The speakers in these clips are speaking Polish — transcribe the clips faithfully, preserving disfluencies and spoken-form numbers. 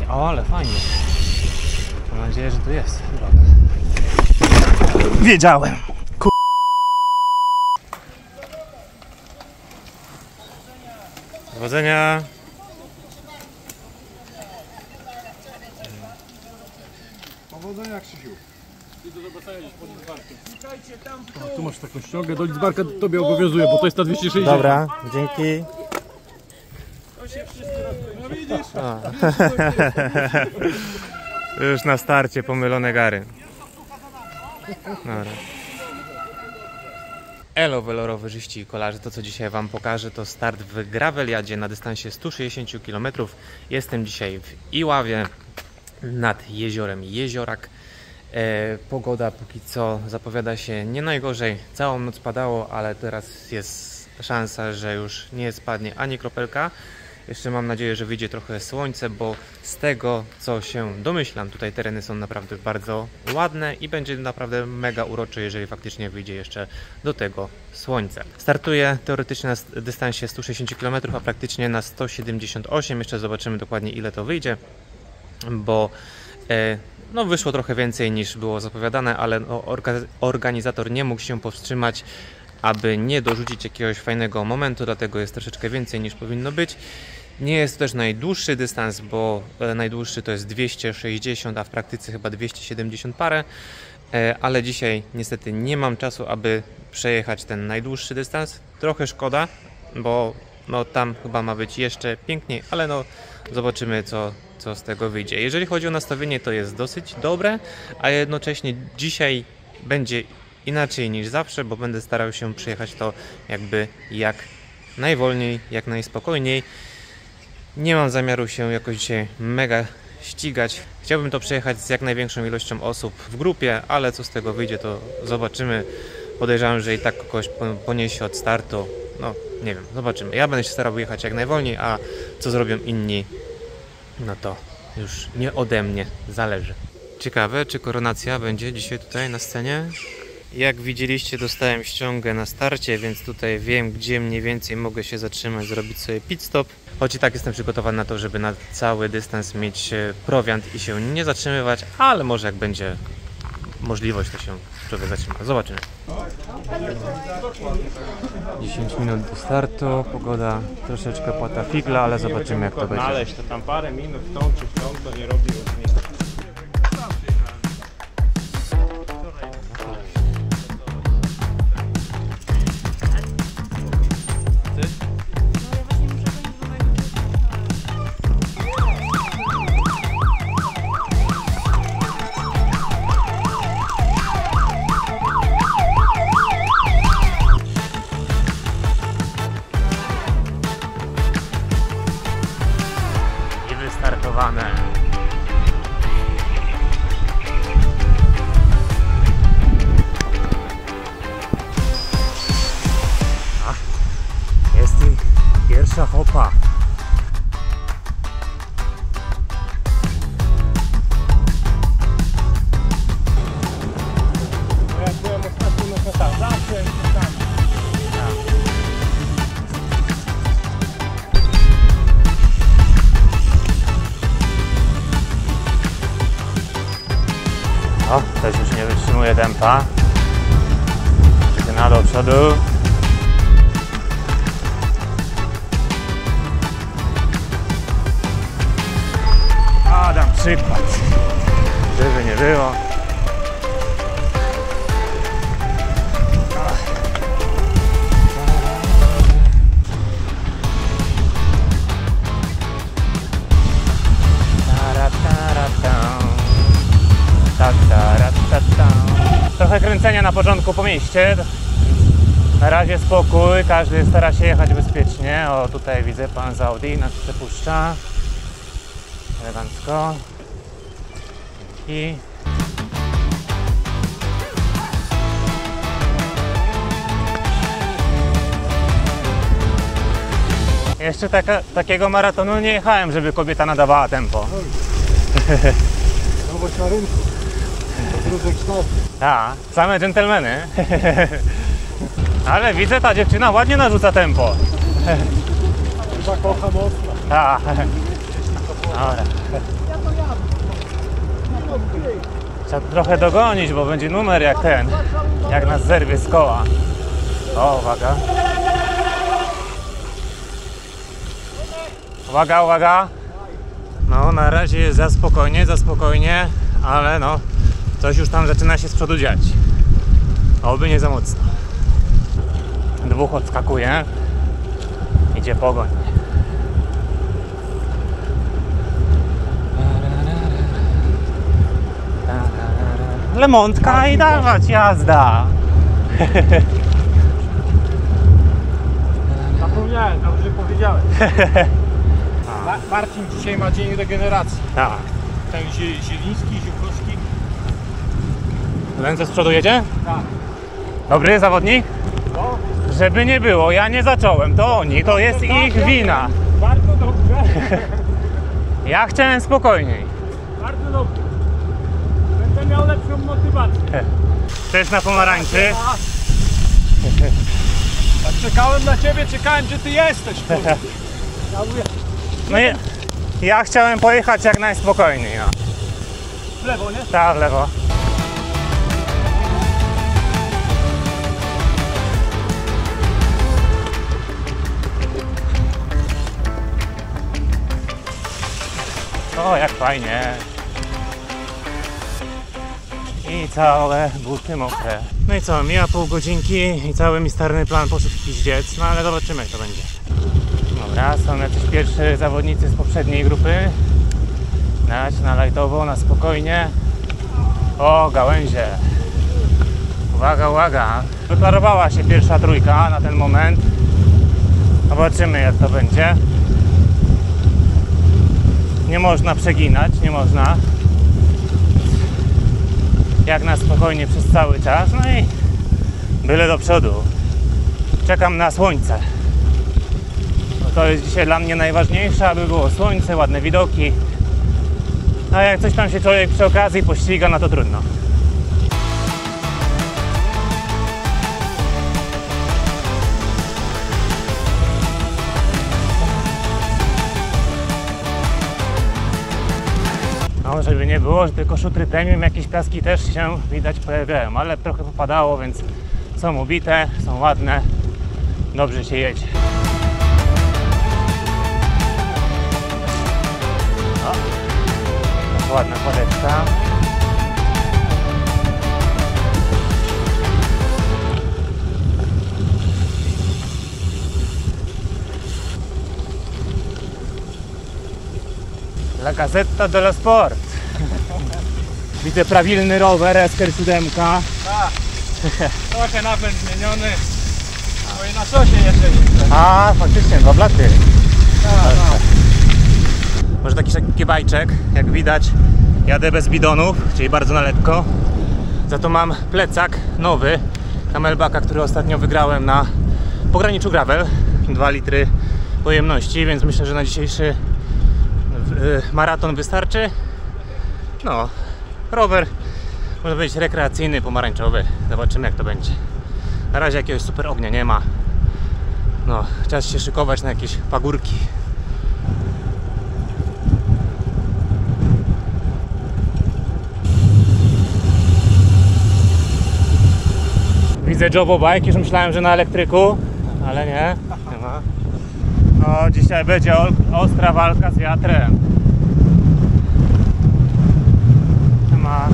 O, ale fajnie. Mam nadzieję, że tu jest droga. Wiedziałem. Ku... Powodzenia. Powodzenia, Krzysiu. O, tu masz taką ściągę, do Lidzbarka tobie obowiązuje, bo to jest ta dwieście sześćdziesiąt. Dobra, dzięki. No widzisz? Już na starcie pomylone gary. Dobra. Elo welorowerzyści i kolarze, to co dzisiaj wam pokażę to start w graveliadzie na dystansie stu sześćdziesięciu kilometrów. Jestem dzisiaj w Iławie nad jeziorem Jeziorak. E, pogoda póki co zapowiada się nie najgorzej. Całą noc padało, ale teraz jest szansa, że już nie spadnie ani kropelka. Jeszcze mam nadzieję, że wyjdzie trochę słońce, bo z tego co się domyślam, tutaj tereny są naprawdę bardzo ładne i będzie naprawdę mega urocze, jeżeli faktycznie wyjdzie jeszcze do tego słońce. Startuję teoretycznie na dystansie stu sześćdziesięciu kilometrów, a praktycznie na sto siedemdziesiąt osiem. Jeszcze zobaczymy dokładnie ile to wyjdzie, bo e, no wyszło trochę więcej niż było zapowiadane, ale no, orga, organizator nie mógł się powstrzymać, aby nie dorzucić jakiegoś fajnego momentu, dlatego jest troszeczkę więcej niż powinno być. Nie jest to też najdłuższy dystans, bo najdłuższy to jest dwieście sześćdziesiąt, a w praktyce chyba dwieście siedemdziesiąt parę, ale dzisiaj niestety nie mam czasu, aby przejechać ten najdłuższy dystans. Trochę szkoda, bo no, tam chyba ma być jeszcze piękniej, ale no zobaczymy co, co z tego wyjdzie. Jeżeli chodzi o nastawienie, to jest dosyć dobre, a jednocześnie dzisiaj będzie inaczej niż zawsze, bo będę starał się przejechać to jakby jak najwolniej, jak najspokojniej. Nie mam zamiaru się jakoś dzisiaj mega ścigać. Chciałbym to przejechać z jak największą ilością osób w grupie, ale co z tego wyjdzie, to zobaczymy. Podejrzewam, że i tak kogoś poniesie od startu. No, nie wiem, zobaczymy. Ja będę się starał jechać jak najwolniej, a co zrobią inni, no to już nie ode mnie zależy. Ciekawe, czy koronacja będzie dzisiaj tutaj na scenie? Jak widzieliście, dostałem ściągę na starcie, więc tutaj wiem, gdzie mniej więcej mogę się zatrzymać, zrobić sobie pit stop. Choć i tak jestem przygotowany na to, żeby na cały dystans mieć prowiant i się nie zatrzymywać, ale może jak będzie możliwość, to się człowiek zatrzyma. Zobaczymy. dziesięć minut do startu, pogoda troszeczkę płata figla, ale zobaczymy jak to będzie. Znaleźć to tam parę minut w tą czy w tą, to nie robi różnicy. Wystartowane. A, jest i pierwsza hopa. Jak byłem ostatnio na kota, zawsze tam. O, też już nie wytrzymuje tempa. Przyczyna do przodu. A, dam przykład. Żeby nie było. Trochę kręcenia na początku po mieście. Na razie spokój, każdy stara się jechać bezpiecznie. O, tutaj widzę, pan z Audi nas przepuszcza. Elegancko. I jeszcze taka, takiego maratonu nie jechałem, żeby kobieta nadawała tempo. Nowość na rynku. Podróżek kształt. Tak, same dżentelmeny. Ale widzę, ta dziewczyna ładnie narzuca tempo. Chyba kocha mocno. Tak. Dobra. Trzeba trochę dogonić, bo będzie numer jak ten, jak nas zerwie z koła. O, uwaga. Uwaga, uwaga. No, na razie jest za spokojnie, za spokojnie, ale no, coś już tam zaczyna się z przodu dziać. Oby nie za mocno. Dwóch odskakuje. Idzie pogoń. Lemontka i dawać, jazda! Zapomniałem, dobrze powiedziałem. Ma Marcin dzisiaj ma dzień regeneracji. Tak. Ten zie Zieliński, Ziółkowski. Ten co z przodu jedzie? Tak. Dobry zawodnik? No. Żeby nie było, ja nie zacząłem, to oni, to jest ich wina. Bardzo dobrze. Ja chciałem spokojniej. Bardzo dobrze. Będę miał lepszą motywację. Też na pomarańczy. Tak, czekałem na ciebie, czekałem, gdzie ty jesteś. kurde. Ja mówię, No i ja chciałem pojechać jak najspokojniej. No. w lewo, nie? Tak, w lewo. O, jak fajnie. I całe buty mokre. No i co, mija pół godzinki i cały misterny plan poszedł w piździec, no ale zobaczymy jak to będzie. Dobra, są jacyś pierwsi zawodnicy z poprzedniej grupy. Dać na lightowo, na spokojnie. O, gałęzie. Uwaga, uwaga. Wyklarowała się pierwsza trójka na ten moment. Zobaczymy jak to będzie. Nie można przeginać, nie można. Jak na spokojnie przez cały czas. No i byle do przodu. Czekam na słońce. No to jest dzisiaj dla mnie najważniejsze, aby było słońce, ładne widoki. A jak coś tam się człowiek przy okazji pościga, no to trudno. No, żeby nie było, że tylko szutry premium, jakieś piaski też się widać pojawiają, ale trochę popadało, więc są ubite, są ładne, dobrze się jedzie. O, taka ładna kładeczka. La Gazzetta dello Sport. Widzę prawilny rower, Esker siedem. Tak. Trochę napęd zmieniony. Bo i na szosie jeszcze nie. A, faktycznie, dwa blaty. Tak, tak. Może taki szybki bajczek, jak widać jadę bez bidonów, czyli bardzo na lekko. Za to mam plecak nowy Camelbacka, który ostatnio wygrałem na pograniczu gravel. dwa litry pojemności, więc myślę, że na dzisiejszy maraton wystarczy. No, rower może być rekreacyjny, pomarańczowy. Zobaczymy jak to będzie. Na razie jakiegoś super ognia nie ma. No, czas się szykować na jakieś pagórki. Widzę Jobo Bike, już myślałem, że na elektryku, ale nie, nie ma. No, dzisiaj będzie ostra walka z wiatrem. Nie ma.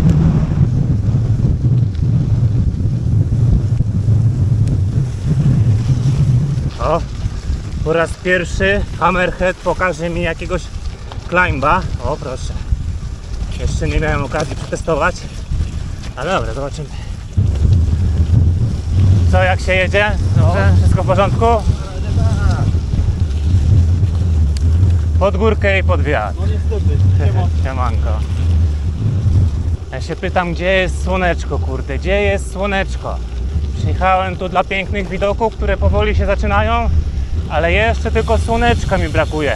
O, po raz pierwszy Hammerhead pokaże mi jakiegoś climba. O, proszę. Jeszcze nie miałem okazji przetestować, ale dobra, zobaczymy. Co, jak się jedzie? Dobrze? Wszystko w porządku? Pod górkę i pod wiatr. No niestety. Siemanko. Ja się pytam, gdzie jest słoneczko, kurde, gdzie jest słoneczko? Przyjechałem tu dla pięknych widoków, które powoli się zaczynają, ale jeszcze tylko słoneczka mi brakuje.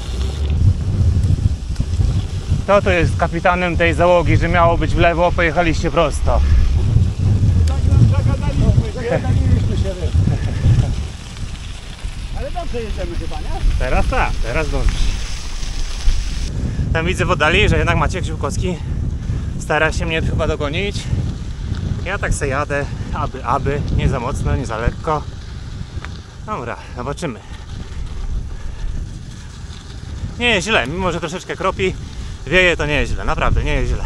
Kto tu jest kapitanem tej załogi, że miało być w lewo, pojechaliście prosto? Tak nam zagadaliśmy, zagadaliśmy się. Ale dobrze jedziemy chyba, nie? Teraz tak, teraz dobrze. Tam widzę w oddali, że jednak Maciek Ziółkowski Stara się mnie chyba dogonić. Ja tak se jadę, aby, aby, nie za mocno, nie za lekko. Dobra, zobaczymy. Nie jest źle, mimo że troszeczkę kropi, wieje, to nie jest źle, naprawdę nie jest źle.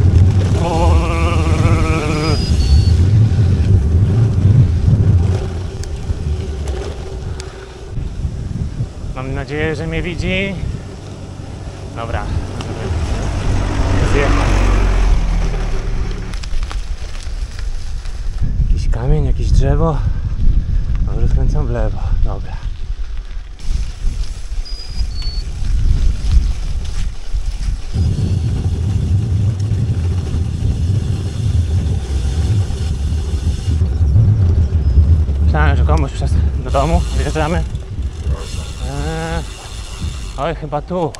Mam nadzieję, że mnie widzi. Dobra, zjechał. Jakiś kamień, jakieś drzewo. Może skręcam w lewo, dobra. Myślałem, że komuś przez do domu wjeżdżamy. Eee, oj, chyba tu.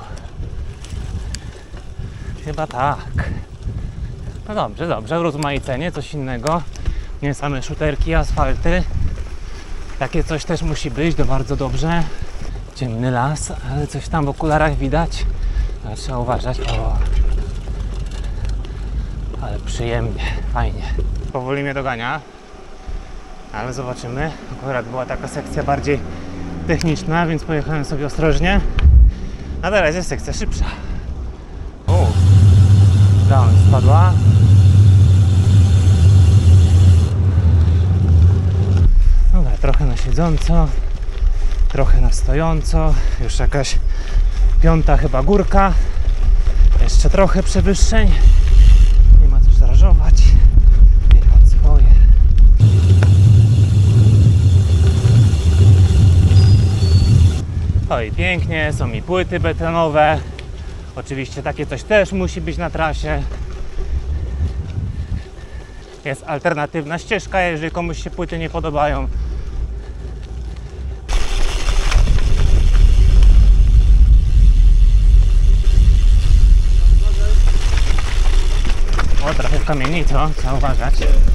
Chyba tak. No dobrze, dobrze, rozmaicenie, coś innego. Nie same szuterki, asfalty. Takie coś też musi być, to bardzo dobrze. Ciemny las, ale coś tam w okularach widać. Ale trzeba uważać. O. Ale przyjemnie, fajnie. Powoli mnie dogania. Ale zobaczymy. Akurat była taka sekcja bardziej techniczna, więc pojechałem sobie ostrożnie. A teraz jest sekcja szybsza. O, down spadła. Dobra, trochę na siedząco, trochę na stojąco. Już jakaś piąta chyba górka. Jeszcze trochę przewyższeń. Nie ma co szarżować. Jechać swoje. Oj, pięknie, są mi płyty betonowe. Oczywiście takie coś też musi być na trasie. Jest alternatywna ścieżka, jeżeli komuś się płyty nie podobają. O, trochę w kamieni, co? Trzeba uważać.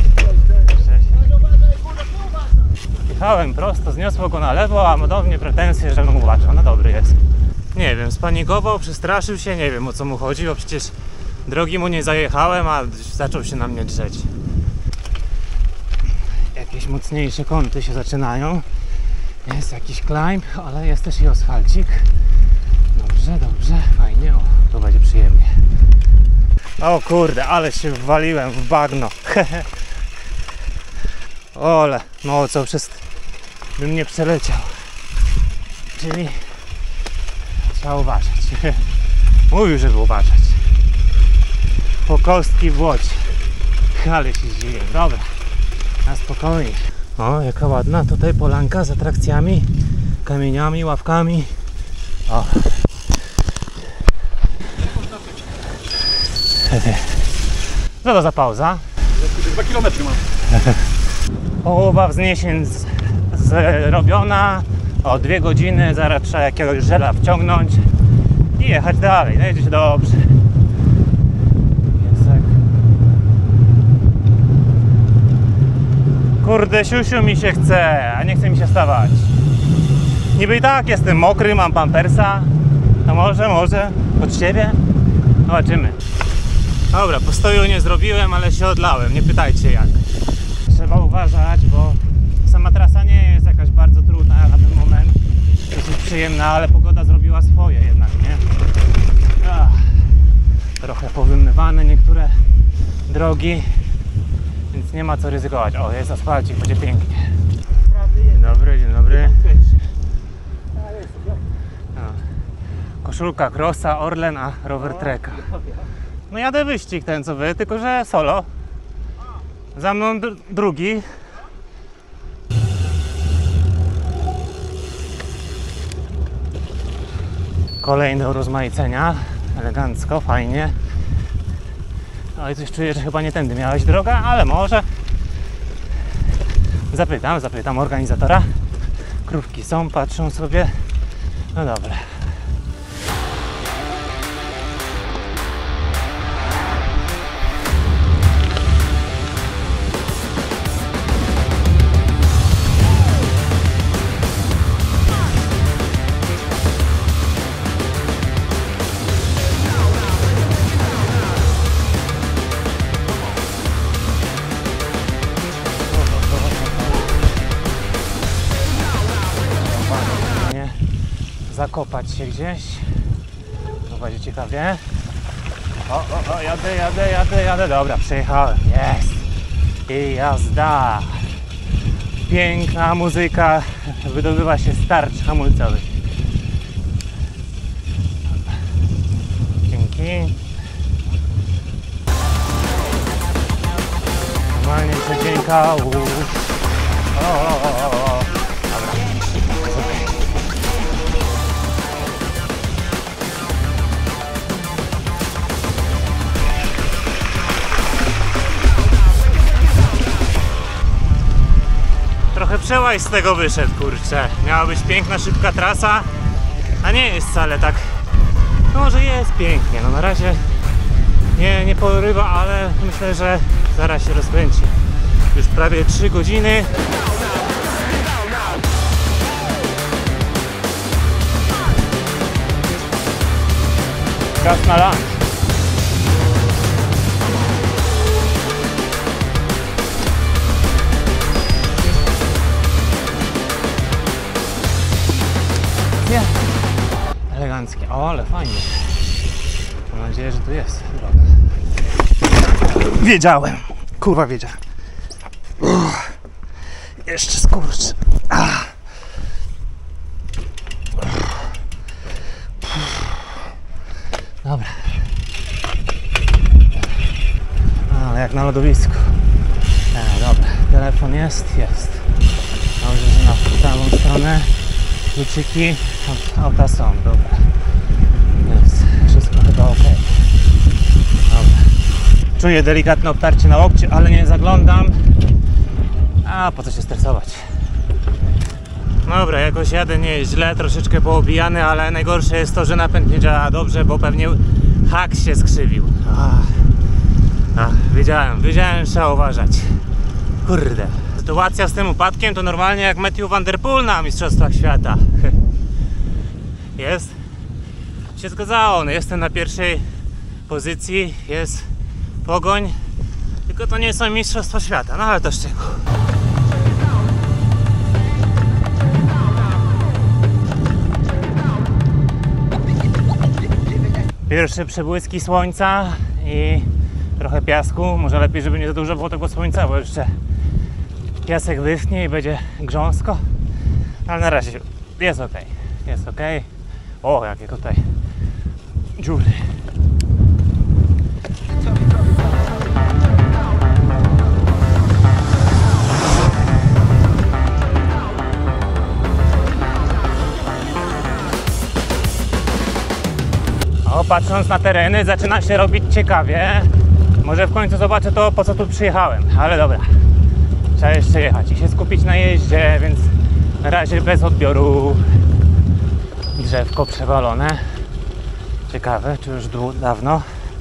Jechałem prosto, zniosło go na lewo, a ma do mnie pretensje, żebym uważał. No dobry jest. Nie wiem, spanikował, przestraszył się, nie wiem o co mu chodzi, bo przecież drogi mu nie zajechałem, a zaczął się na mnie drzeć. Jakieś mocniejsze kąty się zaczynają. Jest jakiś climb, ale jest też i asfalcik. Dobrze, dobrze, fajnie, o, to będzie przyjemnie. O kurde, ale się wwaliłem w bagno. Ole, no co przez bym nie przeleciał. Czyli trzeba uważać. Mówił, żeby uważać. Po kostki w Łodzi. Ale się zdziwiłem. Dobra, na spokojnie. O, jaka ładna tutaj polanka z atrakcjami, kamieniami, ławkami. O. Co to za pauza? Dwa kilometry mam. Połowa wzniesień z, zrobiona. O dwie godziny, zaraz trzeba jakiegoś żela wciągnąć i jechać dalej. No jedzie się dobrze. Jest tak. Kurde, siusiu mi się chce, a nie chce mi się stawać. Niby i tak jestem mokry, mam pampersa. A może, może od ciebie? Zobaczymy. Dobra, postoju nie zrobiłem, ale się odlałem. Nie pytajcie jak. Trzeba uważać, bo sama trasa nie jest jakaś bardzo trudna na ten moment. Dosyć przyjemna, ale pogoda zrobiła swoje jednak, nie? Ach, trochę powymywane niektóre drogi, więc nie ma co ryzykować. O, jest asfalcik, będzie pięknie. Dzień dobry, dzień dobry. No. Koszulka Crossa, Orlen, a rower Treka. No jadę wyścig ten co wy, tylko że solo. Za mną dr drugi. Kolejne urozmaicenia. Elegancko, fajnie. No i coś czuję, że chyba nie tędy miałeś droga, ale może. Zapytam, zapytam organizatora. Krówki są, patrzą sobie. No dobra. zakopać się gdzieś. To będzie ciekawie. O, o, o, jadę, jadę, jadę, jadę. Dobra, przejechałem. Jest. I jazda. Piękna muzyka. Wydobywa się z tarcz hamulcowych. Dzięki. Normalnie przedzienka. O, o, o, o. Dobra. Jest okay. Trochę przełaj z tego wyszedł, kurczę. Miała być piękna, szybka trasa, a nie jest wcale tak. No może jest pięknie, no na razie nie, nie porywa, ale myślę, że zaraz się rozkręci. Już prawie trzy godziny. Czas na lunch. Nie. Eleganckie. O, ale fajnie. Mam nadzieję, że tu jest droga. Wiedziałem. Kurwa, wiedziałem. Uff. Jeszcze skurcz. Ah. Dobra. Ale jak na lodowisku. E, dobra. Telefon jest? Jest. Dobrze, że na prawą stronę. Kluczyki auta są, dobra. Jest wszystko chyba ok. Dobra. Czuję delikatne obtarcie na łokcie, ale nie zaglądam. A po co się stresować? Dobra, jakoś jadę nie jest źle, troszeczkę poobijany, ale najgorsze jest to, że napęd nie działa dobrze, bo pewnie hak się skrzywił. Ach. Ach, wiedziałem, wiedziałem, że trzeba uważać. Kurde. Sytuacja z tym upadkiem to normalnie jak Matthew van der Poel na Mistrzostwach Świata. Jest? Się zgadzało, no jestem na pierwszej pozycji, jest pogoń, tylko to nie są Mistrzostwa Świata, no ale to szczegół. Pierwsze przebłyski słońca i trochę piasku, może lepiej, żeby nie za dużo było tego słońca, bo jeszcze piasek wyschnie i będzie grząsko, ale na razie jest ok, jest ok. O, jakie tutaj dziury. O, patrząc na tereny zaczyna się robić ciekawie. Może w końcu zobaczę to, po co tu przyjechałem, ale dobra. Trzeba jeszcze jechać i się skupić na jeździe, więc na razie bez odbioru. Drzewko przewalone. Ciekawe, czy już dłu- dawno.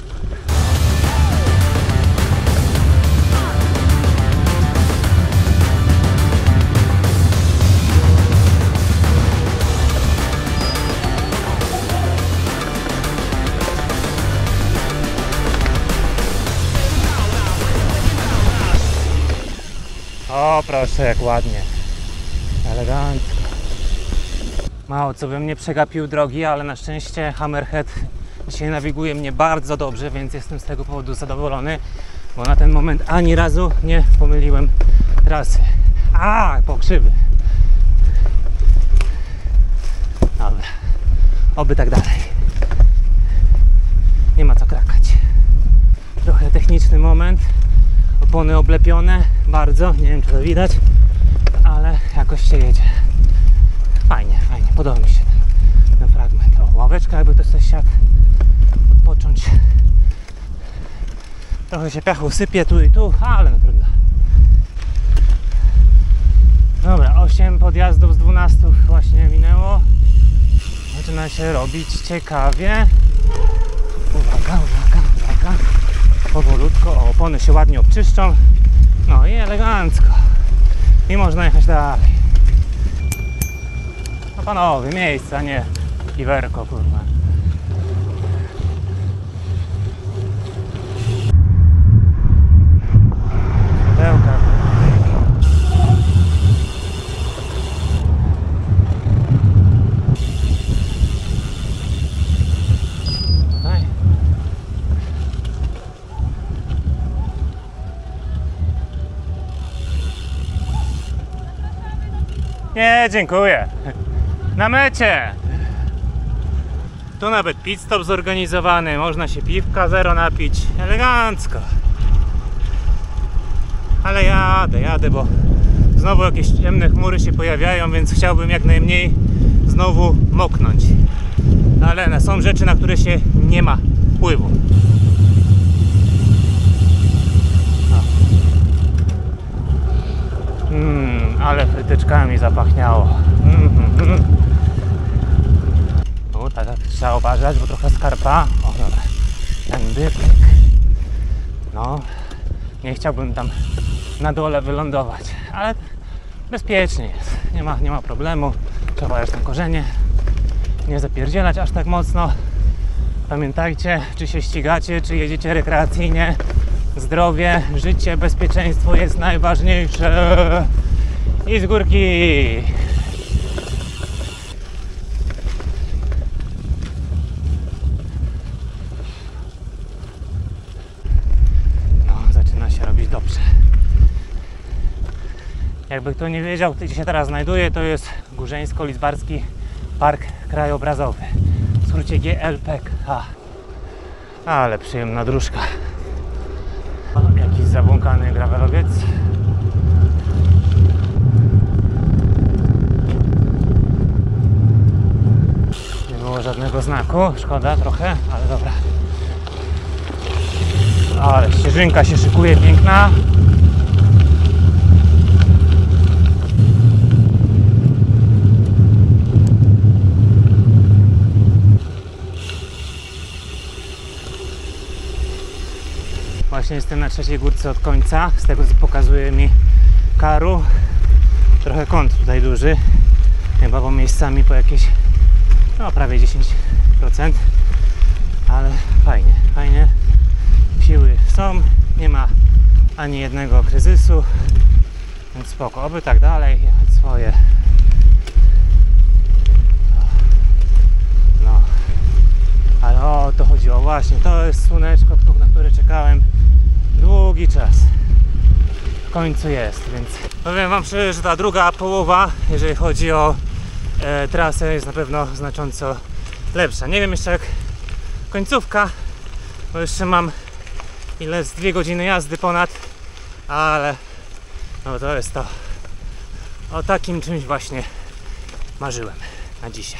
O, proszę, jak ładnie. Elegancko. Mało co bym nie przegapił drogi, ale na szczęście Hammerhead dzisiaj nawiguje mnie bardzo dobrze, więc jestem z tego powodu zadowolony, bo na ten moment ani razu nie pomyliłem trasy. A, pokrzywy. Dobra. Oby tak dalej. Nie ma co krakać. Trochę techniczny moment. Opony oblepione bardzo, nie wiem czy to widać, ale jakoś się jedzie. Fajnie, fajnie, podoba mi się ten, ten fragment. O, ławeczka, jakby ktoś coś siadł, odpocząć. Trochę się piachu sypie tu i tu, ale no trudno. Dobra, osiem podjazdów z dwunastu właśnie minęło. Zaczyna się robić ciekawie. Uwaga, uwaga, uwaga. Powolutko, o, opony się ładnie obczyszczą. No i elegancko. I można jechać dalej. No panowie, miejsce, a nie piwerko, kurwa. Pełka. Nie, dziękuję. Na mecie. Tu nawet pit stop zorganizowany, można się piwka zero napić, elegancko. Ale jadę, jadę, bo znowu jakieś ciemne chmury się pojawiają, więc chciałbym jak najmniej znowu moknąć. Ale są rzeczy, na które się nie ma wpływu. Mmm, ale frytyczkami zapachniało. Mm, mm, mm. Tu tak, tak trzeba uważać, bo trochę skarpa. O dobra, ten bypek. No, nie chciałbym tam na dole wylądować, ale bezpiecznie jest. Nie ma, nie ma problemu. Trzeba już na korzenie. Nie zapierdzielać aż tak mocno. Pamiętajcie, czy się ścigacie, czy jedziecie rekreacyjnie. Zdrowie, życie, bezpieczeństwo jest najważniejsze. I z górki. No, zaczyna się robić dobrze. Jakby kto nie wiedział, gdzie się teraz znajduje, to jest Górzeńsko-Lidzbarski Park Krajobrazowy. W skrócie G L P K. Ale przyjemna dróżka. Jakiś zabłąkany gravelowiec. Nie było żadnego znaku, szkoda trochę, ale dobra. Ale ścieżynka się szykuje, piękna. Właśnie jestem na trzeciej górce od końca, z tego co pokazuje mi Karu. Trochę kąt tutaj duży, chyba bo miejscami po jakieś, no prawie dziesięć procent, ale fajnie, fajnie. Siły są, nie ma ani jednego kryzysu, więc spoko, oby tak dalej jechać swoje. No, ale o to chodziło właśnie, to jest słoneczko, na które czekałem długi czas. W końcu jest, więc powiem wam szczerze, że ta druga połowa, jeżeli chodzi o e, trasę, jest na pewno znacząco lepsza. Nie wiem jeszcze jak końcówka, bo jeszcze mam ile z dwie godziny jazdy ponad, ale no to jest to. O takim czymś właśnie marzyłem na dzisiaj.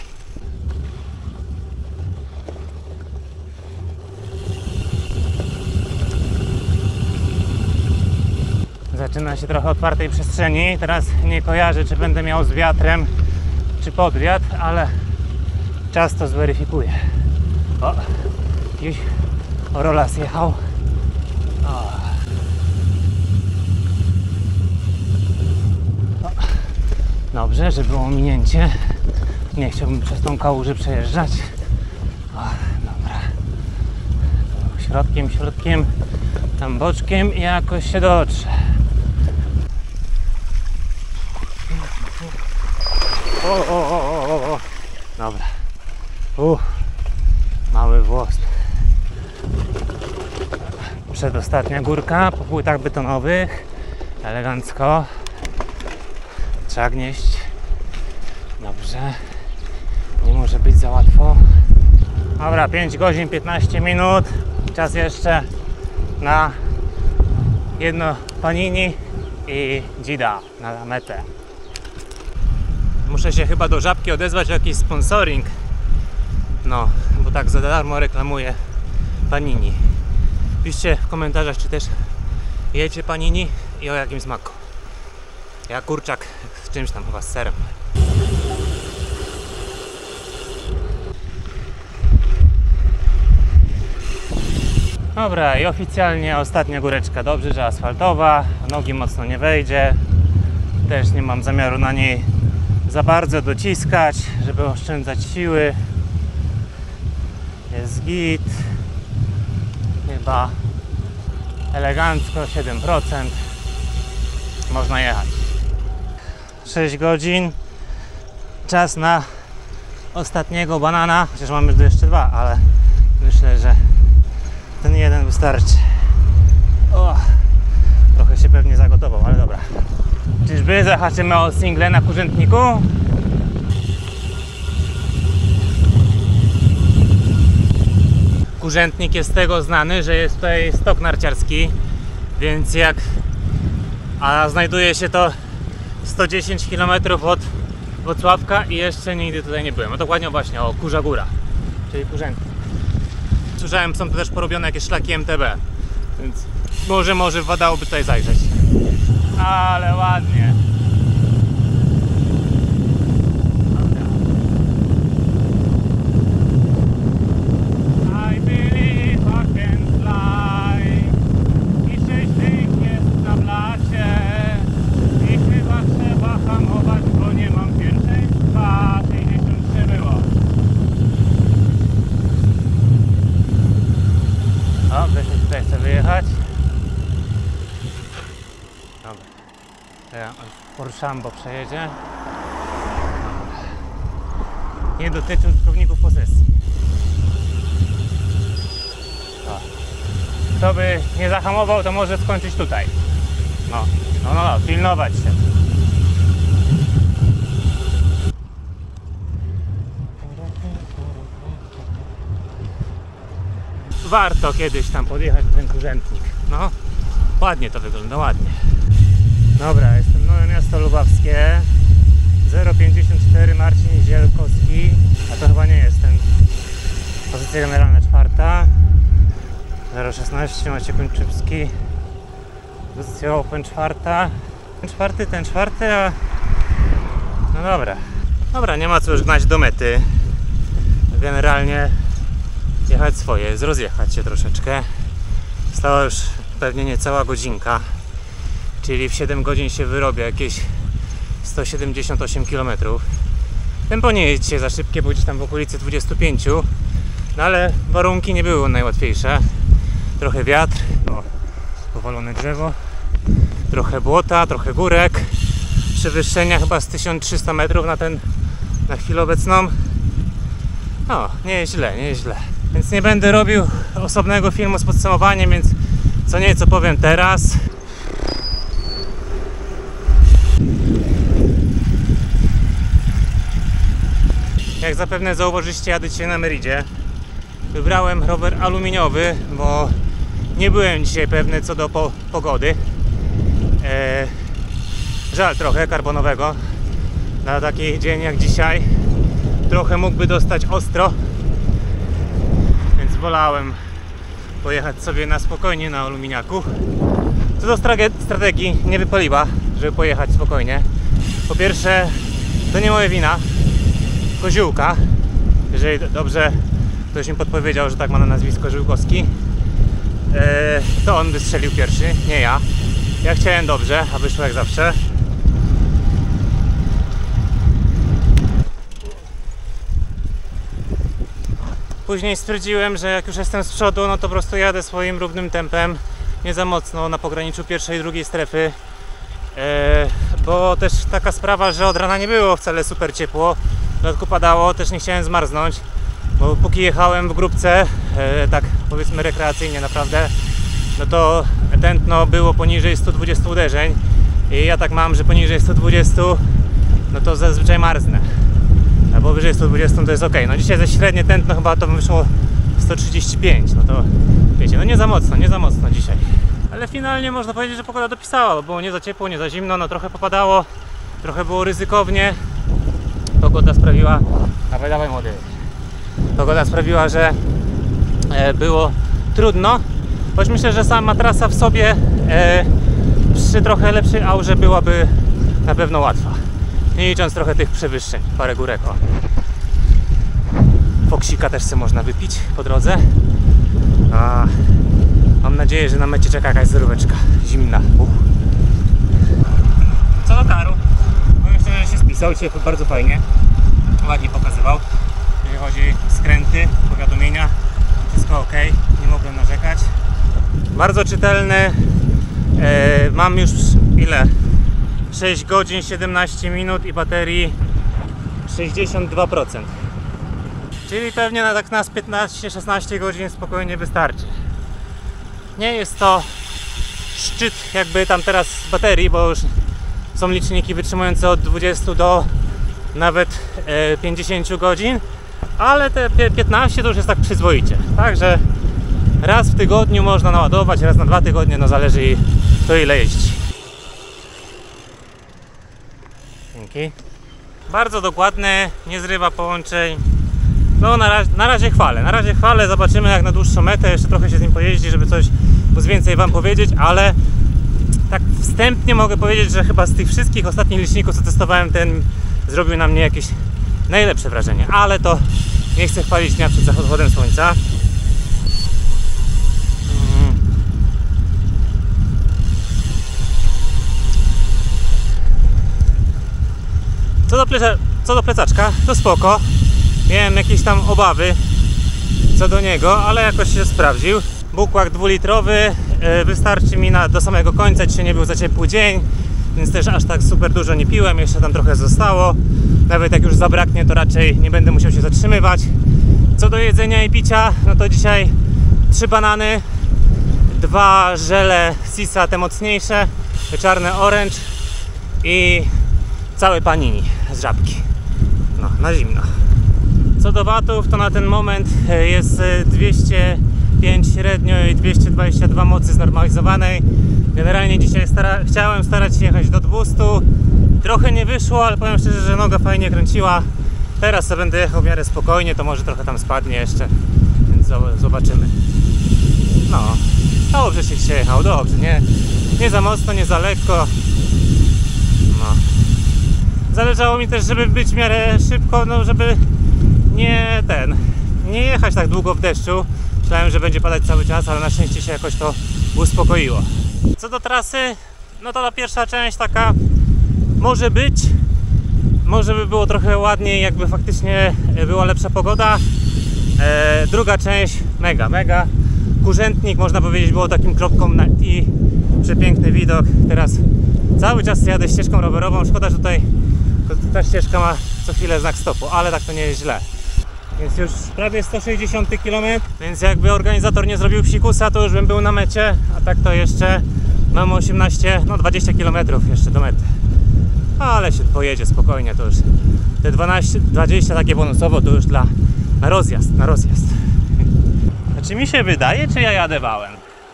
Zaczyna się trochę otwartej przestrzeni. Teraz nie kojarzę, czy będę miał z wiatrem, czy pod wiatr, ale czas to zweryfikuje. O, gdzieś Rolas jechał. O. O. Dobrze, że było minięcie. Nie chciałbym przez tą kałużę przejeżdżać. O, dobra. Środkiem, środkiem, tam boczkiem i jakoś się dotrze. O, o, o, o, o. Dobra. Uff. Mały włos. Przedostatnia górka po płytach betonowych. Elegancko. Trzeba gnieść. Dobrze. Nie może być za łatwo. Dobra, pięć godzin, piętnaście minut. Czas jeszcze na jedno panini i dzida na metę. Muszę się chyba do Żabki odezwać o jakiś sponsoring. No, bo tak za darmo reklamuję panini. Piszcie w komentarzach, czy też jecie panini i o jakim smaku. Ja kurczak z czymś tam, chyba z serem. Dobra, i oficjalnie ostatnia góreczka. Dobrze, że asfaltowa, nogi mocno nie wejdzie. Też nie mam zamiaru na niej za bardzo dociskać, żeby oszczędzać siły. Jest git. Chyba elegancko, siedem procent. Można jechać. sześć godzin. Czas na ostatniego banana. Chociaż mamy jeszcze dwa, ale myślę, że ten jeden wystarczy. O, trochę się pewnie zagotował, ale dobra. Czyżby zahaczymy o single na Kurzętniku? Kurzętnik jest z tego znany, że jest tutaj stok narciarski, więc jak... A znajduje się to sto dziesięć kilometrów od Włocławka i jeszcze nigdy tutaj nie byłem. A dokładnie właśnie o Kurza Góra, czyli Kurzętnik. Słyszałem, są tu też porobione jakieś szlaki M T B, więc może, może wypadałoby tutaj zajrzeć. Ale ładnie. I believe I can fly. I sześćdziesiąt jest na blacie. I chyba trzeba hamować, bo nie mam pierwszeństwa. sześćdziesiąt trzy było. O, Grzesiek tutaj chce wyjechać. Dobra. Ja Porszambo przejedzie. Nie dotyczy użytkowników posesji. O. Kto by nie zahamował, to może skończyć tutaj. No, no, no, no pilnować się. Warto kiedyś tam podjechać w ten Kurzętnik. No, ładnie to wygląda, ładnie. Dobra, jestem Nowe Miasto Lubawskie. zero pięćdziesiąt cztery Marcin Zielkowski. A to chyba nie jest ten. Pozycja generalna czwarta. zero szesnaście Maciej Kończycki. Pozycja open czwarta. Ten czwarty, ten czwarty, a... No dobra. Dobra, nie ma co już gnać do mety. Generalnie jechać swoje, rozjechać się troszeczkę. Stała już pewnie niecała godzinka, czyli w siedem godzin się wyrobia jakieś sto siedemdziesiąt osiem kilometrów. Tempo nie jest dzisiaj za szybkie, bo gdzieś tam w okolicy dwudziestu pięciu, no ale warunki nie były najłatwiejsze. Trochę wiatr, o, powalone drzewo, trochę błota, trochę górek, przewyższenia chyba z tysiąc trzysta metrów na ten, na chwilę obecną. No, nie jest źle, nie jest źle. Więc nie będę robił osobnego filmu z podsumowaniem, więc co nieco powiem teraz. Jak zapewne zauważyliście, jadę dzisiaj na Meridzie. Wybrałem rower aluminiowy, bo nie byłem dzisiaj pewny co do po pogody. Eee, żal trochę karbonowego na taki dzień jak dzisiaj. Trochę mógłby dostać ostro, więc wolałem pojechać sobie na spokojnie na aluminiaku. Co do strategii, nie wypaliła, żeby pojechać spokojnie. Po pierwsze, to nie moja wina. Koziółka, jeżeli dobrze ktoś mi podpowiedział, że tak ma na nazwisko Żyłkowski, to on wystrzelił pierwszy, nie ja. Ja chciałem dobrze, a wyszło jak zawsze. Później stwierdziłem, że jak już jestem z przodu, no to po prostu jadę swoim równym tempem, nie za mocno, na pograniczu pierwszej i drugiej strefy. E, bo też taka sprawa, że od rana nie było wcale super ciepło, w dodatku padało, też nie chciałem zmarznąć, bo póki jechałem w grupce, e, tak powiedzmy rekreacyjnie naprawdę, no to tętno było poniżej stu dwudziestu uderzeń i ja tak mam, że poniżej stu dwudziestu, no to zazwyczaj marznę, a powyżej stu dwudziestu to jest ok. No dzisiaj ze średnie tętno chyba to wyszło sto trzydzieści pięć, no to wiecie, no nie za mocno, nie za mocno dzisiaj. Ale finalnie można powiedzieć, że pogoda dopisała, bo było nie za ciepło, nie za zimno, no trochę popadało, trochę było ryzykownie. Pogoda sprawiła, a dawaj młody, pogoda sprawiła, że e, było trudno, choć myślę, że sama trasa w sobie e, przy trochę lepszej aurze byłaby na pewno łatwa. Nie licząc trochę tych przewyższeń, parę górek. O. Foksika też sobie można wypić po drodze. A, mam nadzieję, że na mecie czeka jakaś zeróweczka zimna. Uch. Co do taru? Powiem szczerze, że się spisał, dzisiaj bardzo fajnie. Ładnie pokazywał. Jeżeli chodzi o skręty, powiadomienia, wszystko ok, nie mogłem narzekać. Bardzo czytelny. E, mam już ile? sześć godzin, siedemnaście minut i baterii sześćdziesiąt dwa procent. Czyli pewnie na tak nas piętnaście szesnaście godzin spokojnie wystarczy. Nie jest to szczyt jakby tam teraz baterii, bo już są liczniki wytrzymujące od dwudziestu do nawet e, pięćdziesięciu godzin, ale te piętnaście to już jest tak przyzwoicie. Także raz w tygodniu można naładować, raz na dwa tygodnie, no zależy to ile jeździ. Dzięki. Bardzo dokładny, nie zrywa połączeń. No na razie, na razie chwalę, na razie chwalę, zobaczymy jak na dłuższą metę, jeszcze trochę się z nim pojeździ, żeby coś móc więcej wam powiedzieć, ale tak wstępnie mogę powiedzieć, że chyba z tych wszystkich ostatnich liczników, co testowałem, ten zrobił na mnie jakieś najlepsze wrażenie, ale to nie chcę chwalić dnia przed zachodem słońca. Co do, pleca, co do plecaczka, to spoko. Miałem jakieś tam obawy co do niego, ale jakoś się sprawdził. Bukłak dwulitrowy, yy, wystarczy mi na, do samego końca. Dzisiaj nie był za ciepły dzień, więc też aż tak super dużo nie piłem. Jeszcze tam trochę zostało. Nawet jak już zabraknie, to raczej nie będę musiał się zatrzymywać. Co do jedzenia i picia, no to dzisiaj trzy banany, dwa żele Sisa, te mocniejsze, czarne orange i całe panini z żabki, no na zimno. Co do watów, to na ten moment jest dwieście pięć średnio i dwieście dwadzieścia dwa mocy znormalizowanej. Generalnie dzisiaj stara chciałem starać się jechać do dwustu. Trochę nie wyszło, ale powiem szczerze, że noga fajnie kręciła. Teraz sobie będę jechał w miarę spokojnie, to może trochę tam spadnie jeszcze, więc zobaczymy. No, dobrze się dzisiaj jechał, dobrze, nie, nie za mocno, nie za lekko. No. Zależało mi też, żeby być w miarę szybko, no żeby nie ten, nie jechać tak długo w deszczu. Myślałem, że będzie padać cały czas, ale na szczęście się jakoś to uspokoiło. Co do trasy, no to ta pierwsza część taka może być, może by było trochę ładniej, jakby faktycznie była lepsza pogoda. E, druga część mega, mega. Kurzętnik, można powiedzieć, było takim kropką na i. Przepiękny widok. Teraz cały czas jadę ścieżką rowerową. Szkoda, że tutaj ta ścieżka ma co chwilę znak stopu, ale tak to nie jest źle. Więc już prawie sto sześćdziesiąt kilometrów, więc jakby organizator nie zrobił psikusa, to już bym był na mecie, a tak to jeszcze mamy osiemnaście, no dwadzieścia kilometrów jeszcze do mety. Ale się pojedzie spokojnie, to już te dwanaście, dwadzieścia takie bonusowo to już dla na rozjazd, na rozjazd. Znaczy mi się wydaje, czy ja jadę wałem?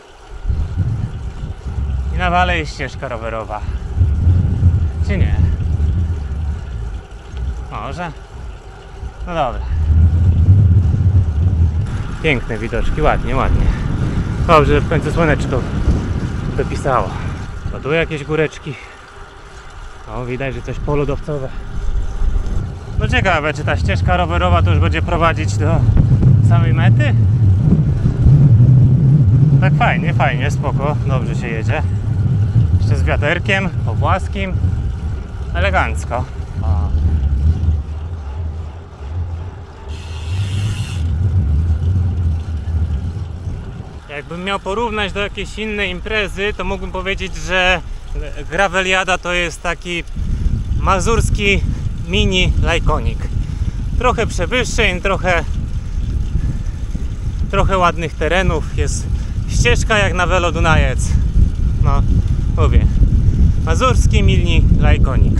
I na wale jest ścieżka rowerowa. Czy nie? Może? No dobra. Piękne widoczki, ładnie, ładnie. Dobrze, że w końcu słoneczko dopisało. To tu jakieś góreczki. O, widać, że coś polodowcowe. No ciekawe, czy ta ścieżka rowerowa to już będzie prowadzić do samej mety? Tak fajnie, fajnie, spoko, dobrze się jedzie. Jeszcze z wiaterkiem, po płaskim. Elegancko. O. Jakbym miał porównać do jakiejś innej imprezy, to mógłbym powiedzieć, że Graveliada to jest taki mazurski mini lajkonik. Trochę przewyższeń, trochę trochę ładnych terenów, jest ścieżka jak na Velo Dunajec. No, mówię, mazurski mini lajkonik.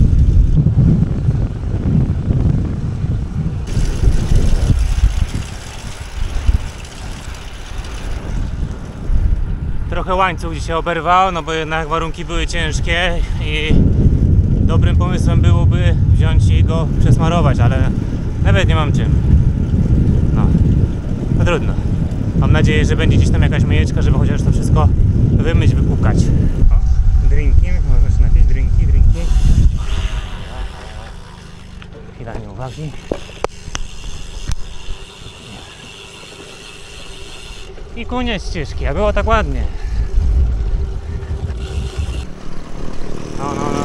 Trochę łańcuch dzisiaj oberwał, no bo jednak warunki były ciężkie i dobrym pomysłem byłoby wziąć i go przesmarować, ale nawet nie mam czym. No, no trudno. Mam nadzieję, że będzie gdzieś tam jakaś myjeczka, żeby chociaż to wszystko wymyć, wypłukać. O, drinki, można się napić, drinki, drinki. Chwila nieuwagi. I koniec ścieżki, a było tak ładnie. No, no, no.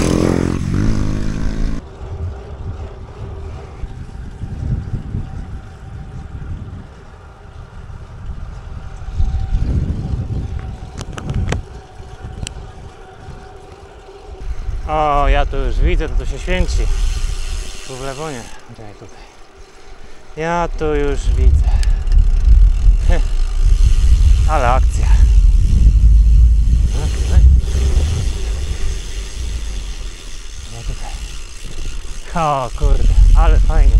O, ja to już widzę, to, to się święci. Tu w lewo nie, tutaj, tutaj. Ja to już widzę. Heh. Ale akcja. O kurde, ale fajnie.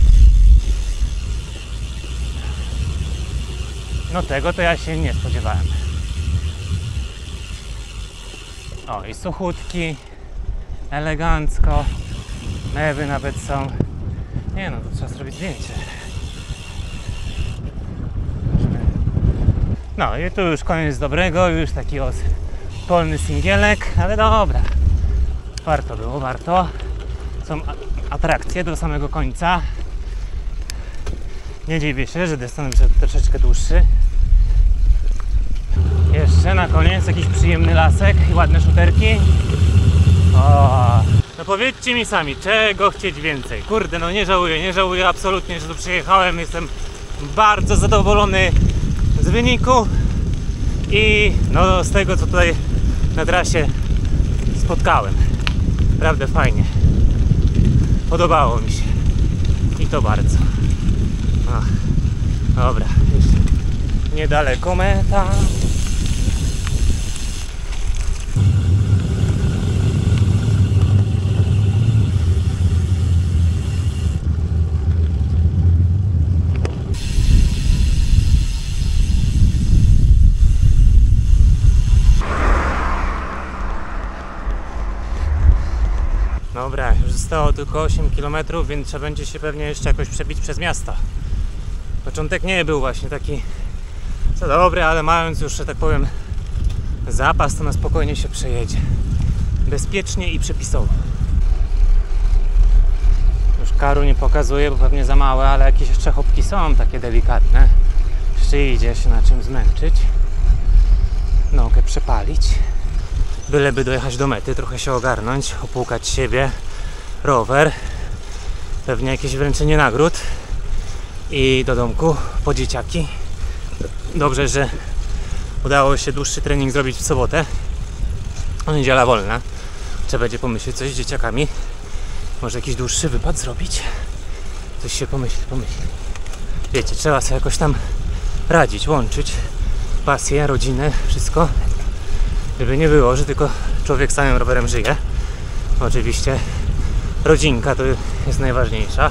No tego to ja się nie spodziewałem. O, i suchutki, elegancko, mewy nawet są. Nie no, to trzeba zrobić zdjęcie. No i tu już koniec dobrego, już taki os polny singielek, ale dobra. Warto było, warto. Są atrakcje do samego końca. Nie dziwię się, że dystans był troszeczkę dłuższy. Jeszcze na koniec jakiś przyjemny lasek i ładne szuterki. O, no powiedzcie mi sami, czego chcieć więcej? Kurde, no nie żałuję, nie żałuję absolutnie, że tu przyjechałem. Jestem bardzo zadowolony z wyniku i no z tego, co tutaj na trasie spotkałem. Naprawdę fajnie. Podobało mi się. I to bardzo. Ach, dobra, jeszcze niedaleko meta. Dobra, już zostało tylko osiem kilometrów, więc trzeba będzie się pewnie jeszcze jakoś przebić przez miasto. Początek nie był właśnie taki co dobry, ale mając już, że tak powiem, zapas, to na spokojnie się przejedzie. Bezpiecznie i przepisowo. Już karu nie pokazuję, bo pewnie za małe, ale jakieś jeszcze chopki są takie delikatne. Jeszcze idzie się na czym zmęczyć. Nogę przepalić. Byleby dojechać do mety, trochę się ogarnąć, opłukać siebie, rower, pewnie jakieś wręczenie nagród i do domku po dzieciaki. Dobrze, że udało się dłuższy trening zrobić w sobotę. Niedziela wolna. Trzeba będzie pomyśleć coś z dzieciakami. Może jakiś dłuższy wypad zrobić. Coś się pomyśli, pomyśli. Wiecie, trzeba sobie jakoś tam radzić, łączyć pasję, rodzinę, wszystko. Żeby nie było, że tylko człowiek samym rowerem żyje. Oczywiście rodzinka to jest najważniejsza.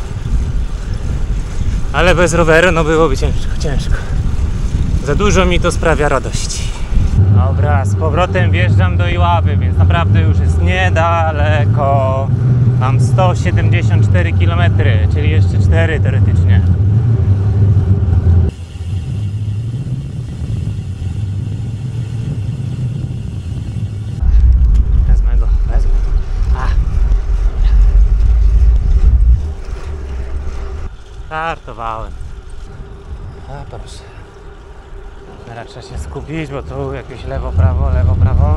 Ale bez roweru no byłoby ciężko, ciężko. Za dużo mi to sprawia radości. Dobra, z powrotem wjeżdżam do Iławy, więc naprawdę już jest niedaleko. Mam sto siedemdziesiąt cztery kilometry, czyli jeszcze cztery teoretycznie. Wezmę go, wezmę. A. Startowałem. A proszę. Teraz trzeba się skupić, bo tu jakieś lewo, prawo, lewo, prawo.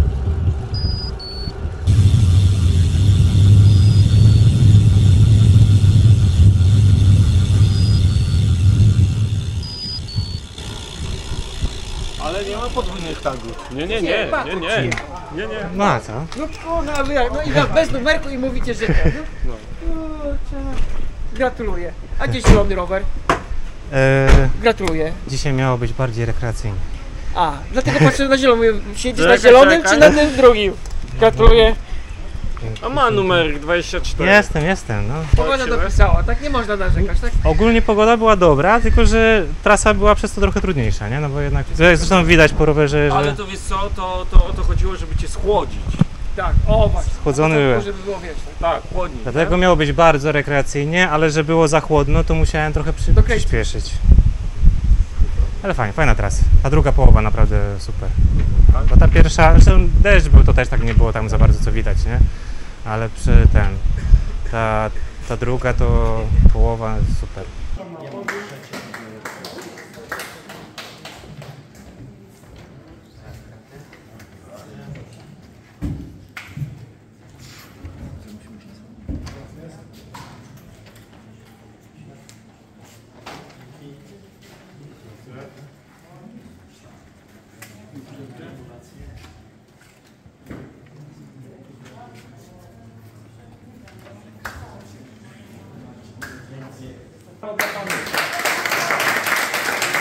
Ale nie ma podwójnych tagów. Nie, nie, nie, nie, nie, nie, nie. No a co? No kurna, wy, no i na, bez numerku i mówicie, że ten, no. Kurczę. Gratuluję. A gdzie zielony rower? Eee, Gratuluję. dzisiaj miało być bardziej rekreacyjnie. A, dlatego patrzę na zielonym. Siedzisz Czekaj, na zielonym czekaj. czy na tym drugim? Gratuluję. A ma numer dwadzieścia cztery. Jestem, jestem, no. Pogoda Patrzyłeś? dopisała, tak nie można narzekać, tak? Ogólnie pogoda była dobra, tylko że trasa była przez to trochę trudniejsza, nie? No bo jednak, zresztą widać po rowerze, że Ale to wiesz co, to, to o to chodziło, żeby cię schłodzić. Tak, o właśnie. schłodzony To, byłem. żeby było wieczne. Tak, chłodniej. Dlatego miało być bardzo rekreacyjnie, ale że było za chłodno, to musiałem trochę przy, Dokręcić. przyspieszyć. Ale fajnie, fajna trasa. Ta druga połowa naprawdę super. Bo ta pierwsza, zresztą deszcz był, to też tak nie było tam za bardzo co widać, nie? Ale przy ten, ta, ta druga to połowa super.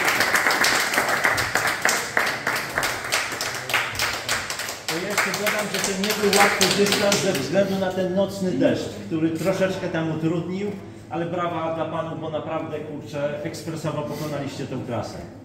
To jeszcze dodam że to nie był łatwy dystans ze względu na ten nocny deszcz, który troszeczkę tam utrudnił, ale brawa dla panów, bo naprawdę, kurczę, ekspresowo pokonaliście tę trasę.